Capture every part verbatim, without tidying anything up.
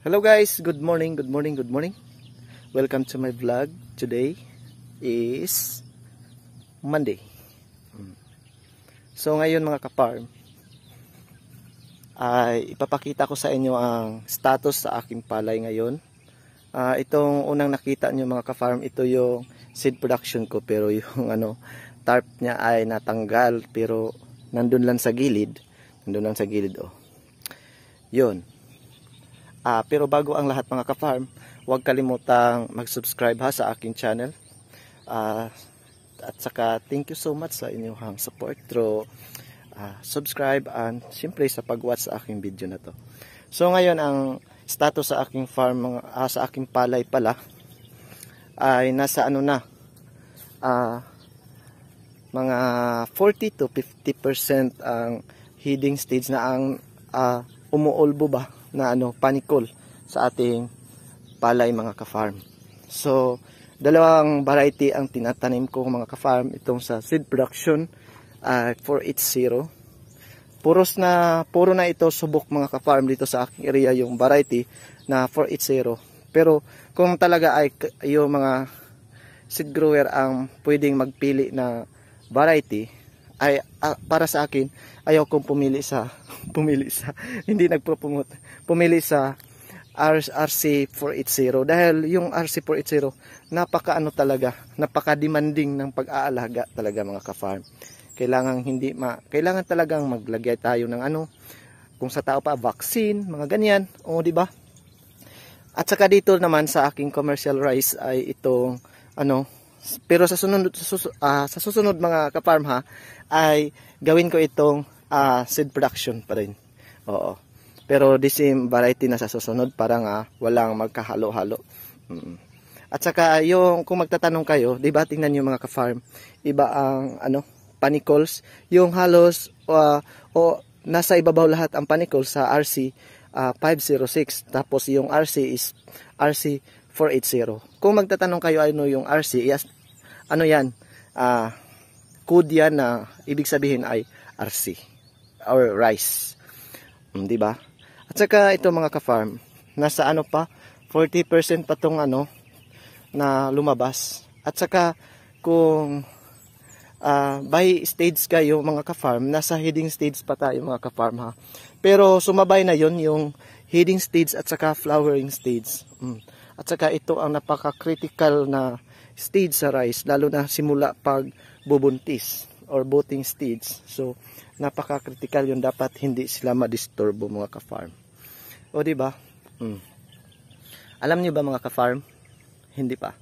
Hello guys, good morning, good morning, good morning. Welcome to my vlog. Today is Monday. So ngayon mga ka-farm, ay ipapakita ko sa inyo ang status sa aking palay ngayon. Uh, itong unang nakita nyo mga ka-farm, ito yung seed production ko, pero yung ano, tarp niya ay natanggal, pero nandun lang sa gilid. Nandun lang sa gilid, oh. Yun. Ah, pero bago ang lahat mga ka-farm, huwag kalimutang mag-subscribe ha sa aking channel. Ah, at saka thank you so much sa inyong support through ah, subscribe and siyempre sa pag-watch sa aking video na to. So ngayon ang status sa aking farm, mga, ah, sa aking palay pala ay nasa ano na, ah, mga forty to fifty percent ang heading stage na ang ah, umuulbo ba na ano, panicol sa ating palay mga ka-farm. So, dalawang variety ang tinatanim ko mga ka-farm. Itong sa seed production, uh, four eighty. Puros na, puro na ito subok mga ka-farm dito sa aking area yung variety na four eighty. Pero, kung talaga ay yung mga seed grower ang pwedeng magpili na variety, ay uh, para sa akin ayaw kong pumili sa pumili sa hindi nagpo-promote pumili sa R C four eighty dahil yung R C four eighty napaka ano talaga, napaka demanding ng pag-aalaga talaga mga ka-farm. Kailangan hindi ma kailangan talagang maglagay tayo ng ano, kung sa tao pa vaccine, mga ganyan, o di ba? At saka dito naman sa aking commercial rice ay itong ano, pero sa sunod uh, sa susunod mga ka-farm ha, ay gawin ko itong uh, seed production pa rin. Oo. Pero the same variety na sa susunod, parang uh, walang magkahalo-halo. Mm. At saka yung kung magtatanong kayo, 'di ba tingnan niyo mga ka-farm, iba ang ano, panicles, yung halos uh, o nasa ibabaw lahat ang panicles sa R C uh, five oh six, tapos yung R C is R C four eighty. Kung magtatanong kayo ano yung R C, yes, ano yan, uh, code yan na ibig sabihin ay R C or rice, hmm, di ba? At saka ito mga ka-farm, nasa ano pa, forty percent pa tong ano na lumabas. At saka kung uh, by stage kayo mga ka-farm, nasa heading stage pa tayo mga ka-farm ha. Pero sumabay na yon yung heading stage at saka flowering stage. Hmm. At saka ito ang napaka-critical na stage sa rice, lalo na simula pag bubuntis or budding stage. So, napaka-critical yun, dapat hindi sila ma-disturbo mga ka-farm. O di ba? Hmm. Alam niyo ba mga ka-farm? Hindi pa.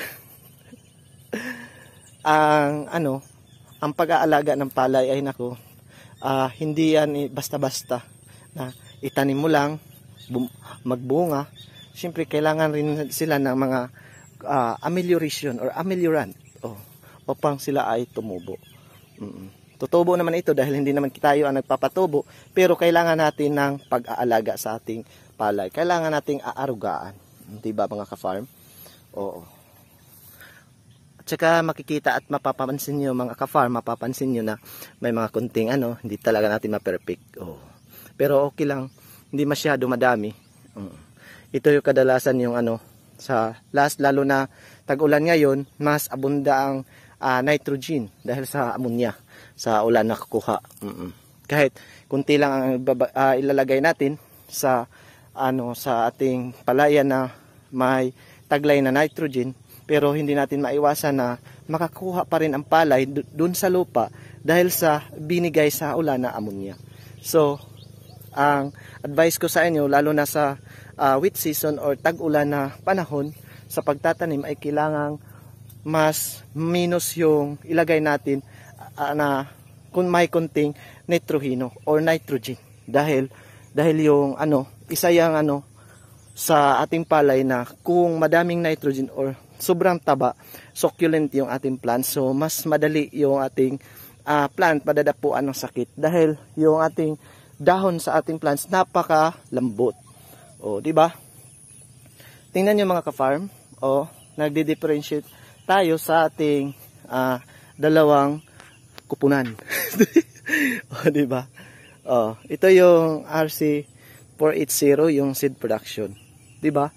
ang ano, ang pag-aalaga ng palay ay nako, uh, hindi yan basta-basta na itanim mo lang, magbunga. Siyempre, kailangan rin sila ng mga uh, amelioration or ameliorant oh, upang sila ay tumubo. Mm -mm. Tutubo naman ito dahil hindi naman tayo ang nagpapatubo, pero kailangan natin ng pag-aalaga sa ating palay. Kailangan nating aarugaan. Diba mga ka-farm? Oo. At saka makikita at mapapansin nyo mga ka-farm, mapapansin nyo na may mga kunting ano, hindi talaga natin ma-perfect. Oh. Pero okay lang, hindi masyado madami. Mm. Ito yung kadalasan yung ano, sa last, lalo na tag-ulan ngayon, mas abunda ang uh, nitrogen dahil sa ammonia, sa ulan na kukuha. Mm -mm. Kahit kunti lang ang uh, ilalagay natin sa ano sa ating palayan na may taglay na nitrogen, pero hindi natin maiwasan na makakuha pa rin ang palay dun sa lupa dahil sa binigay sa ulan na ammonia. So, ang advice ko sa inyo, lalo na sa uh, wet season or tag-ulan na panahon, sa pagtatanim ay kailangang mas minus yung ilagay natin uh, na kung may konting nitrohino or nitrogen, dahil dahil yung ano, isa yang ano sa ating palay na kung madaming nitrogen or sobrang taba, succulent yung ating plant, so mas madali yung ating uh, plant madadapuan ng sakit dahil yung ating dahon sa ating plants napaka lambot. O, di ba? Tingnan niyo mga ka-farm, o nagdi-differentiate tayo sa ating uh, dalawang kupunan. O, di ba? O, ito yung R C four eighty, yung seed production. 'di ba?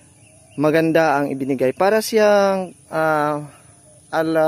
Maganda ang ibinigay para siyang uh, ala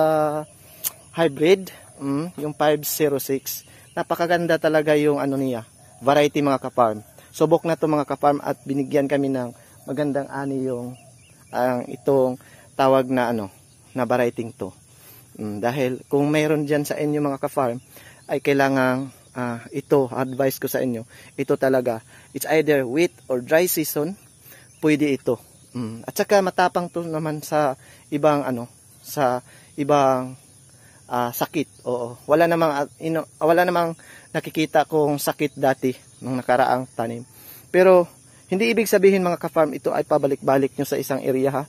hybrid, mm, yung five oh six. Napakaganda talaga yung ano niya, variety mga ka-farm. Subok na to mga ka-farm at binigyan kami ng magandang ani yung ang uh, itong tawag na ano, na variety to. Mm, dahil kung mayroon diyan sa inyo mga ka-farm ay kailangan uh, ito, advice ko sa inyo, ito talaga, it's either wet or dry season, pwede ito. Mm. At saka matapang to naman sa ibang ano, sa ibang uh, sakit. Oo. Wala namang ino, wala namang nakikita kong sakit dati nung nakaraang tanim. Pero hindi ibig sabihin mga ka-farm ito ay pabalik-balik nyo sa isang area ha.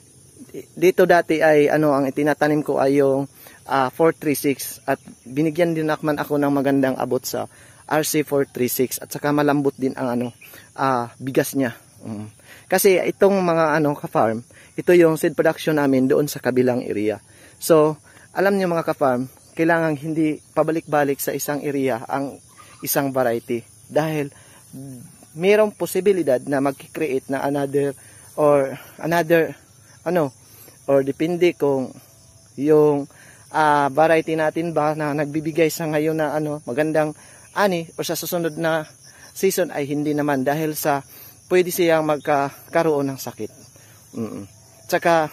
Dito dati ay ano ang itinatanim ko ay yung uh, four three six at binigyan din naman ako ng magandang abot sa R C four three six at saka malambot din ang ano uh, bigas niya. Um. Kasi itong mga ano ka-farm, ito yung seed production namin doon sa kabilang area. So, alam niyo mga ka-farm, kailangan hindi pabalik-balik sa isang area ang isang variety dahil mayroong posibilidad na mag-create na another or another ano or depende kung yung uh, variety natin ba na nagbibigay sa ngayon na ano magandang ani o sa susunod na season ay hindi naman dahil sa pwede siyang magkaroon ng sakit. Mm-mm. Tsaka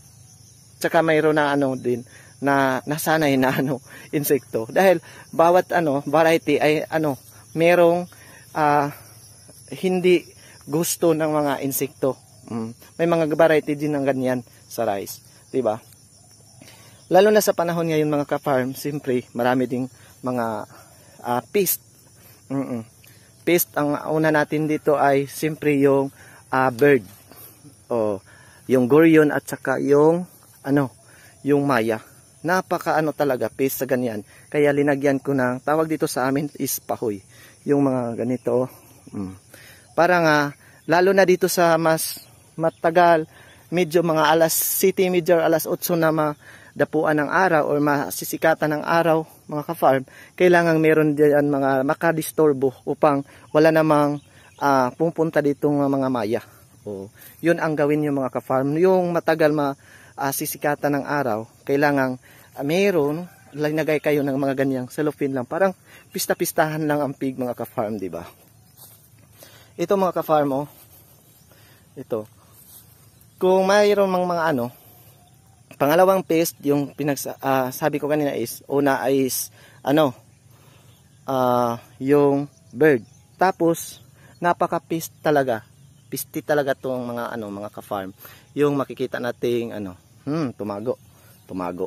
tsaka mayroon na ano din na nasanay na ano insekto dahil bawat ano variety ay ano merong uh, hindi gusto ng mga insekto. Mm. May mga variety din ng ganyan sa rice, 'di ba? Lalo na sa panahon ngayon mga ka-farm, siyempre marami ding mga uh, pest. Mm-mm. Pest ang una natin dito ay siyempre yung uh, bird o yung gorion at saka yung ano, yung maya. Napaka ano talaga pest sa ganyan. Kaya linagyan ko ng tawag dito sa amin is pahoy. Yung mga ganito. Mm. Para nga lalo na dito sa mas matagal, medyo mga alas city, medyo alas otso na madapuan ng araw or masisikatan ng araw, mga ka-farm, kailangan meron diyan mga makadisturbo upang wala namang uh, pupunta dito ng mga maya. O, yun ang gawin yung mga ka-farm. Yung matagal masisikatan ng araw, kailangan uh, meron, linagay kayo ng mga ganyang cellophane lang. Parang pista-pistahan lang ang pig mga ka-farm, di ba? Ito mga ka-farm, oh. Ito. Kung mayroon mga, mga ano, pangalawang pest, yung pinagsa, uh, sabi ko kanina is, una is, ano, uh, yung bird. Tapos, napaka-pest talaga. Pisti talaga tong mga, ano, mga ka-farm. Yung makikita nating, ano, hmm, tumago. Tumago.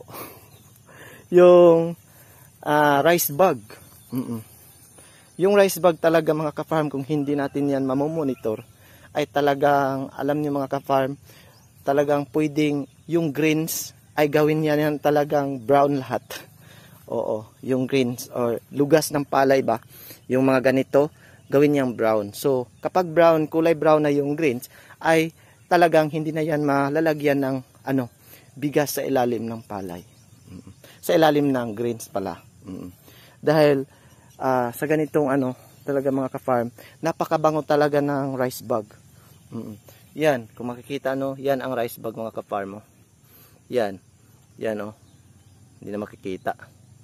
yung, uh, rice bug. Mm-mm. Yung rice bug talaga mga ka-farm, kung hindi natin yan mamomonitor, ay talagang, alam niyo mga ka-farm, talagang pwedeng yung greens ay gawin yan, yan talagang brown lahat. Oo, yung greens or lugas ng palay ba, yung mga ganito, gawin niyang brown. So, kapag brown, kulay brown na yung greens, ay talagang hindi na yan malalagyan ng ano, bigas sa ilalim ng palay. Mm-mm. Sa ilalim ng greens pala. Mm-mm. Dahil uh, sa ganitong ano, talaga mga ka-farm, napakabango talaga ng rice bug. Mm-mm. Yan, kung makikita no, yan ang rice bug mga ka-farm. Oh. Yan. Yan oh. Hindi na makikita.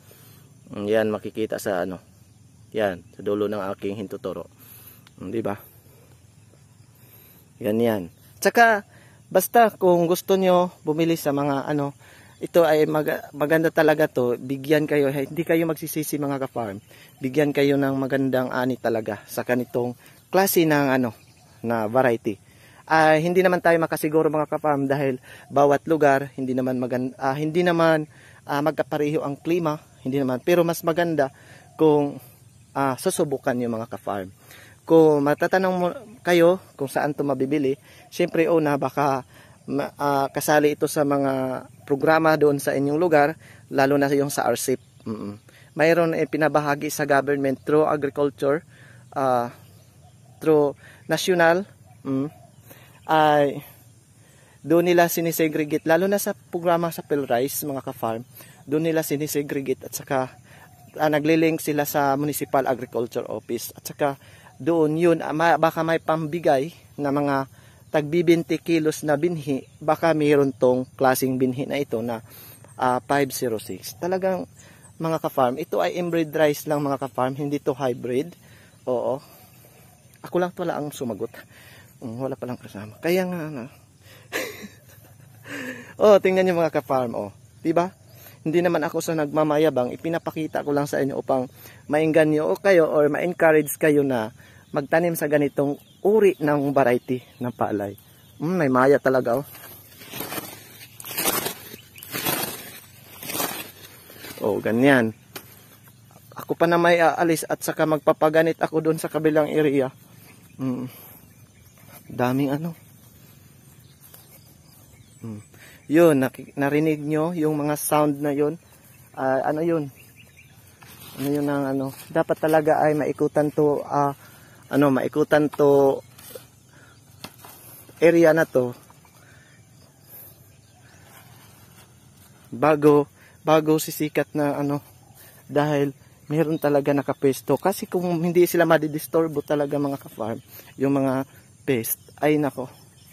Yan makikita sa ano. Yan, sa dulo ng aking hintuturo. Di ba? Yan yan. Tsaka basta kung gusto nyo bumili sa mga ano, ito ay mag maganda talaga to. Bigyan kayo, hindi kayo magsisisi mga ka-farm. Bigyan kayo ng magandang ani talaga sa kanitong klase ng ano, na variety. Uh, hindi naman tayo makasiguro mga ka-farm dahil bawat lugar hindi naman maganda, uh, hindi naman uh, magkapareho ang klima, hindi naman, pero mas maganda kung uh, susubukan niyo mga ka-farm. Kung matatanong mo kayo kung saan to mabibili, syempre una baka uh, kasali ito sa mga programa doon sa inyong lugar, lalo na yung sa R C I P. Mm-mm. Mayroon eh, pinabahagi sa government through agriculture, uh, through national, mm, ay doon nila sinisegregate, lalo na sa programa sa PhilRice mga ka-farm, doon nila sinisegregate at saka uh, naglilink sila sa Municipal Agriculture Office at saka doon yun, uh, baka may pambigay na mga tagbi twenty kilos na binhi, baka mayroon tong klaseng binhi na ito na uh, five oh six. Talagang mga ka-farm, ito ay inbred rice lang mga ka-farm, hindi to hybrid. Oo. Ako lang pala ang sumagot. Um, wala palang kasama. Kaya nga na. Oh, tingnan niyo mga ka-farm, oh. 'Di ba? Hindi naman ako sa nagmamayabang, ipinapakita ko lang sa inyo upang maengganyo kayo or ma-encourage kayo na magtanim sa ganitong uri ng variety ng palay. Mm, may maya talaga, oh. Oh, ganyan. Ako pa na may aalis at saka magpapaganit ako doon sa kabilang area. Mm. Daming ano. Mm. Yun, narinig nyo yung mga sound na yun. Uh, ano yun? Ano yun ang ano? Dapat talaga ay maikutan to, uh, ano, maikutan to area na to. Bago, bago sisikat na ano, dahil meron talaga nakapwesto. Kasi kung hindi sila madidisturbo talaga mga ka-farm, yung mga pest, ay nako.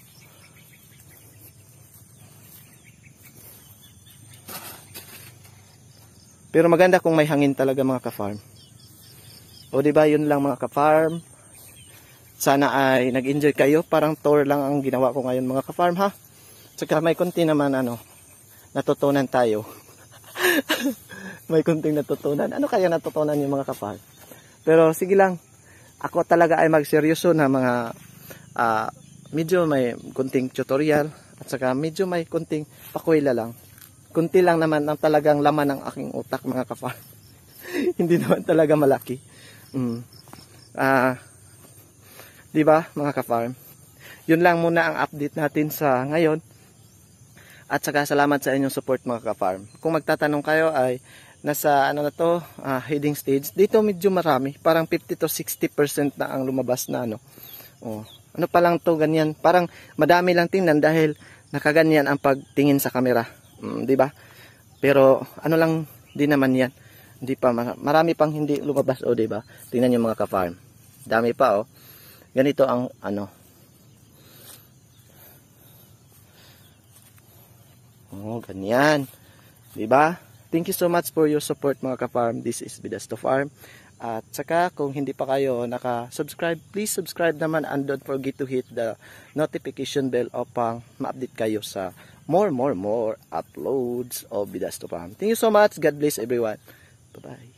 Pero maganda kung may hangin talaga mga ka-farm. O diba, yun lang mga ka-farm. Sana ay nag-enjoy kayo. Parang tour lang ang ginawa ko ngayon mga ka-farm, ha. Saka may konti naman ano, natutunan tayo. May kunting natutunan. Ano kaya natutunan yung mga ka-farm? Pero sige lang. Ako talaga ay magseryoso na mga uh, medyo may kunting tutorial at saka medyo may kunting pakwila lang. Kunti lang naman ang talagang laman ng aking utak mga ka-farm. Hindi naman talaga malaki. Mm. Uh, di ba mga ka-farm? Yun lang muna ang update natin sa ngayon. At saka salamat sa inyong support mga ka-farm. Kung magtatanong kayo ay nasa ano na to, uh, heading stage. Dito medyo marami, parang fifty to sixty percent na ang lumabas na ano. Oh, ano pa lang to ganyan, parang madami lang tingnan dahil nakaganyan ang pagtingin sa camera. Mm, 'di ba? Pero ano lang din naman 'yan. Hindi pa marami pang hindi lumabas, oh, 'di ba? Tingnan niyo mga ka-farm. Dami pa, oh. Ganito ang ano. Oh, ganyan. 'Di ba? Thank you so much for your support mga ka-farm. This is Bidasto Farm. At saka kung hindi pa kayo naka-subscribe, please subscribe naman and don't forget to hit the notification bell upang ma-update kayo sa more, more, more uploads of Bidasto Farm. Thank you so much. God bless everyone. Bye-bye.